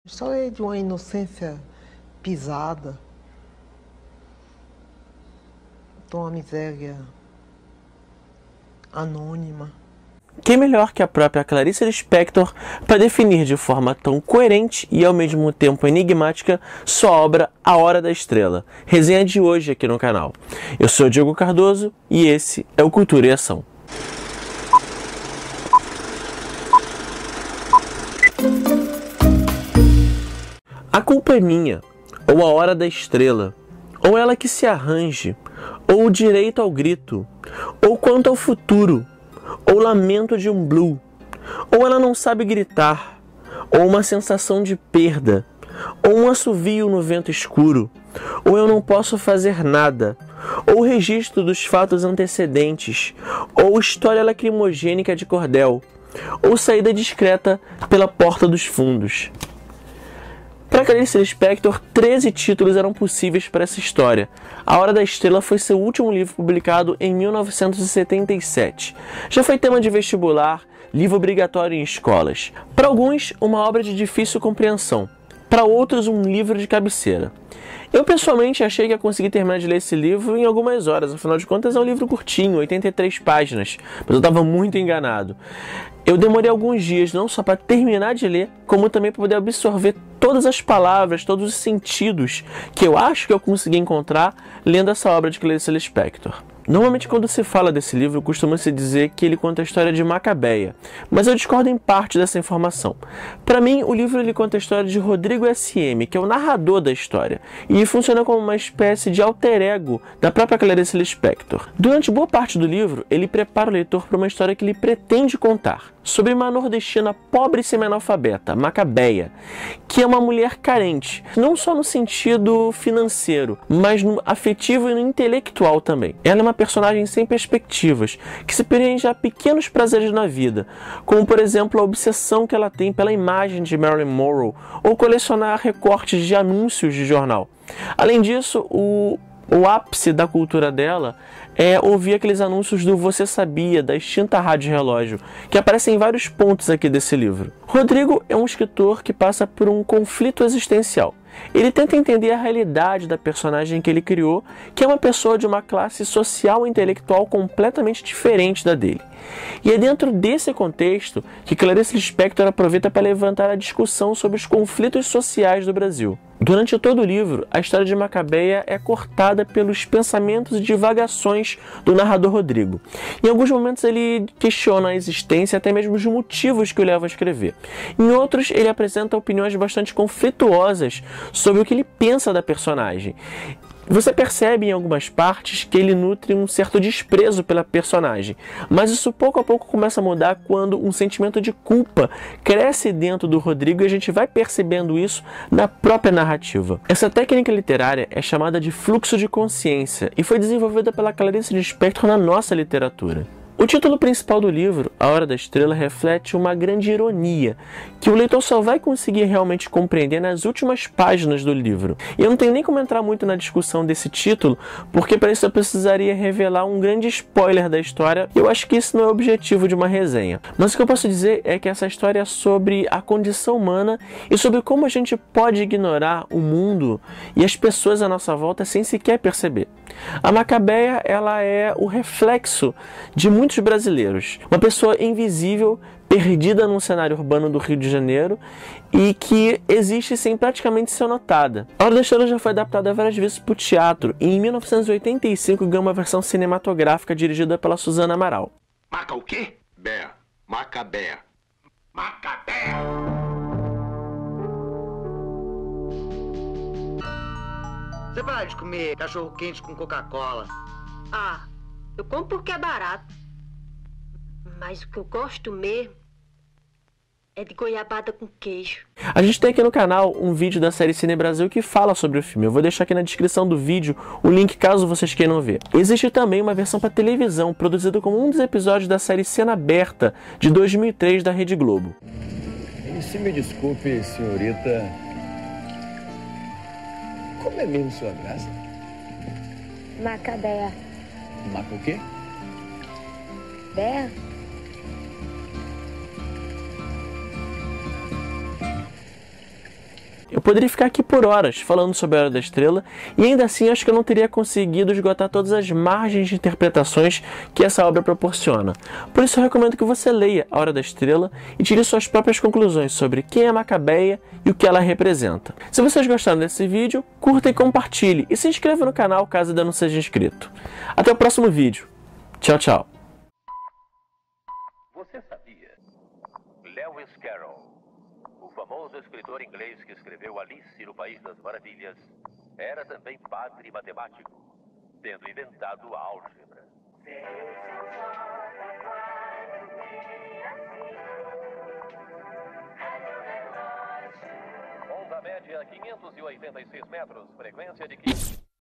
A história é de uma inocência pisada, de uma miséria anônima. Quem melhor que a própria Clarice Lispector para definir de forma tão coerente e ao mesmo tempo enigmática sua obra A Hora da Estrela, resenha de hoje aqui no canal. Eu sou o Diego Cardoso e esse é o Cultura e Ação. A culpa é minha, ou a hora da estrela, ou ela que se arranje, ou o direito ao grito, ou quanto ao futuro, ou lamento de um blue, ou ela não sabe gritar, ou uma sensação de perda, ou um assovio no vento escuro, ou eu não posso fazer nada, ou registro dos fatos antecedentes, ou história lacrimogênica de cordel, ou saída discreta pela porta dos fundos. Para Clarice Lispector, 13 títulos eram possíveis para essa história. A Hora da Estrela foi seu último livro publicado em 1977. Já foi tema de vestibular, livro obrigatório em escolas. Para alguns, uma obra de difícil compreensão. Para outros, um livro de cabeceira. Eu pessoalmente achei que ia conseguir terminar de ler esse livro em algumas horas, afinal de contas é um livro curtinho, 83 páginas, mas eu estava muito enganado. Eu demorei alguns dias não só para terminar de ler, como também para poder absorver todas as palavras, todos os sentidos que eu acho que eu consegui encontrar lendo essa obra de Clarice Lispector. Normalmente quando se fala desse livro, costuma-se dizer que ele conta a história de Macabeia, mas eu discordo em parte dessa informação. Para mim, o livro ele conta a história de Rodrigo S.M., que é o narrador da história, e funciona como uma espécie de alter ego da própria Clarice Lispector. Durante boa parte do livro, ele prepara o leitor para uma história que ele pretende contar, sobre uma nordestina pobre e semi-analfabeta, Macabeia, que é uma mulher carente, não só no sentido financeiro, mas no afetivo e no intelectual também. Ela é uma personagem sem perspectivas, que se prende a pequenos prazeres na vida, como por exemplo a obsessão que ela tem pela imagem de Marilyn Monroe, ou colecionar recortes de anúncios de jornal. Além disso, o ápice da cultura dela é ouvir aqueles anúncios do Você Sabia, da extinta Rádio Relógio, que aparecem em vários pontos aqui desse livro. Rodrigo é um escritor que passa por um conflito existencial. Ele tenta entender a realidade da personagem que ele criou, que é uma pessoa de uma classe social e intelectual completamente diferente da dele. E é dentro desse contexto que Clarice Lispector aproveita para levantar a discussão sobre os conflitos sociais do Brasil. Durante todo o livro, a história de Macabeia é cortada pelos pensamentos e divagações do narrador Rodrigo. Em alguns momentos ele questiona a existência e até mesmo os motivos que o levam a escrever. Em outros, ele apresenta opiniões bastante conflituosas sobre o que ele pensa da personagem. Você percebe em algumas partes que ele nutre um certo desprezo pela personagem, mas isso pouco a pouco começa a mudar quando um sentimento de culpa cresce dentro do Rodrigo e a gente vai percebendo isso na própria narrativa. Essa técnica literária é chamada de fluxo de consciência e foi desenvolvida pela Clarice Lispector na nossa literatura. O título principal do livro, A Hora da Estrela, reflete uma grande ironia, que o leitor só vai conseguir realmente compreender nas últimas páginas do livro. E eu não tenho nem como entrar muito na discussão desse título, porque para isso eu precisaria revelar um grande spoiler da história, e eu acho que isso não é o objetivo de uma resenha. Mas o que eu posso dizer é que essa história é sobre a condição humana e sobre como a gente pode ignorar o mundo e as pessoas à nossa volta sem sequer perceber. A Macabeia, ela é o reflexo de muitos brasileiros. Uma pessoa invisível, perdida num cenário urbano do Rio de Janeiro e que existe sem praticamente ser notada. A Hora da Estrela já foi adaptada várias vezes para o teatro e em 1985 ganhou uma versão cinematográfica dirigida pela Suzana Amaral. Maca o quê? Beia. Macabeia. Macabeia! Você para de comer cachorro quente com Coca-Cola. Ah, eu como porque é barato. Mas o que eu gosto mesmo é de goiabada com queijo. A gente tem aqui no canal um vídeo da série Cine Brasil que fala sobre o filme. Eu vou deixar aqui na descrição do vídeo o link caso vocês queiram ver. Existe também uma versão para televisão, produzida como um dos episódios da série Cena Aberta, de 2003 da Rede Globo. E se me desculpe, senhorita, como é mesmo sua graça? Macabeia. Maca o quê? Beia? Eu poderia ficar aqui por horas falando sobre A Hora da Estrela e ainda assim acho que eu não teria conseguido esgotar todas as margens de interpretações que essa obra proporciona. Por isso eu recomendo que você leia A Hora da Estrela e tire suas próprias conclusões sobre quem é Macabeia e o que ela representa. Se vocês gostaram desse vídeo, curta e compartilhe e se inscreva no canal caso ainda não seja inscrito. Até o próximo vídeo. Tchau, tchau. Você sabia? Lewis Carroll, o famoso escritor inglês que escreveu Alice no País das Maravilhas, era também padre matemático, tendo inventado a álgebra. Onda média 586 metros, frequência de 15.